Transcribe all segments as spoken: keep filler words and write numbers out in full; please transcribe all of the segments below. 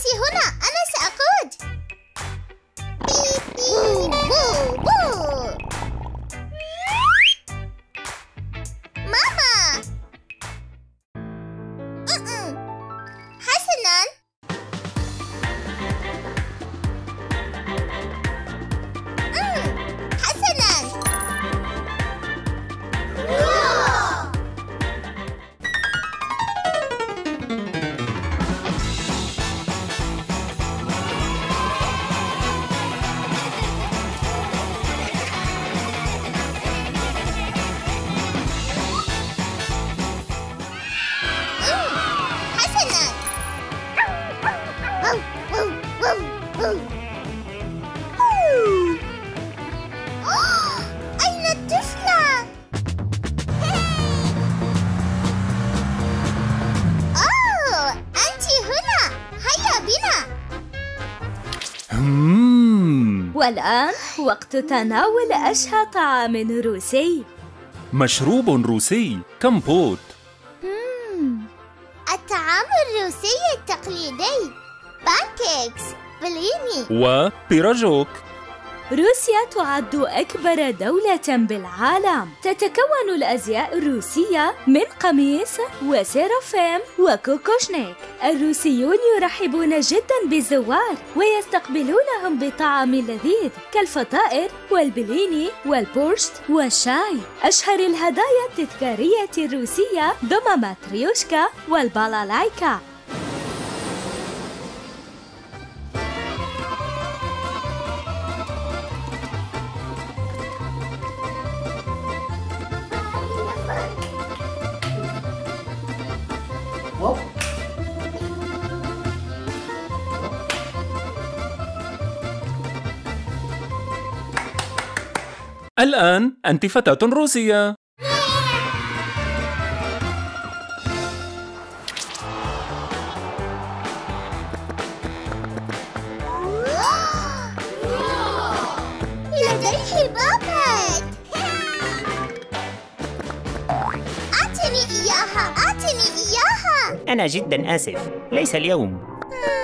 آتي هنا، أنا سأقود. بيب بيب بو بو. ماما. م-م. حسناً. م. حسناً. أين الطفلة؟ أوه، أنت هنا. هيا بنا. والآن وقت تناول أشهى طعام روسي. مشروب روسي كمبوت. الطعام الروسي التقليدي، بانكيكس، بليني وبيراجوك. روسيا تعد أكبر دولة بالعالم. تتكون الأزياء الروسية من قميص وسيرافيم وكوكوشنيك. الروسيون يرحبون جداً بالزوار ويستقبلونهم بطعام لذيذ كالفطائر والبليني والبورشت والشاي. أشهر الهدايا التذكارية الروسية ضم ماتريوشكا والبالالايكا. الآن أنت فتاة روسية. لديه بابت. أعطني إياها، أعطني إياها. أنا جداً آسف، ليس اليوم.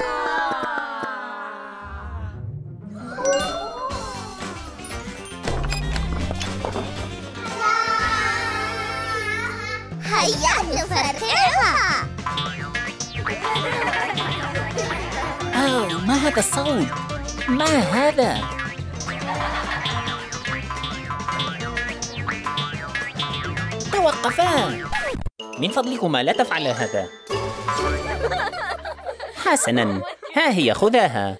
هيا نفرقعها. أوه، ما هذا الصوت؟ ما هذا؟ توقفا! من فضلكما لا تفعلا هذا. حسناً، ها هي خذاها.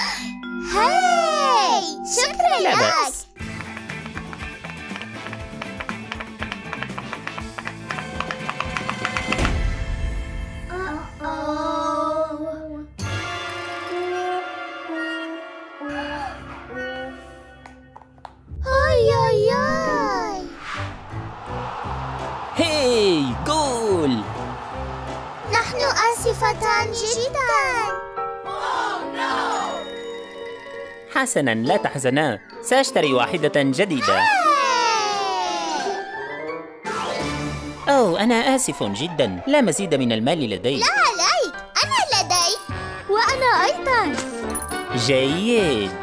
هاي، شكراً لا لك. بأس. هاي، جول! نحن آسفتان جداً. حسناً، لا تحزنا، سأشتري واحدة جديدة. أوه، أنا آسف جداً، لا مزيد من المال لدي. لا عليك، أنا لدي. وأنا أيضاً. جيد.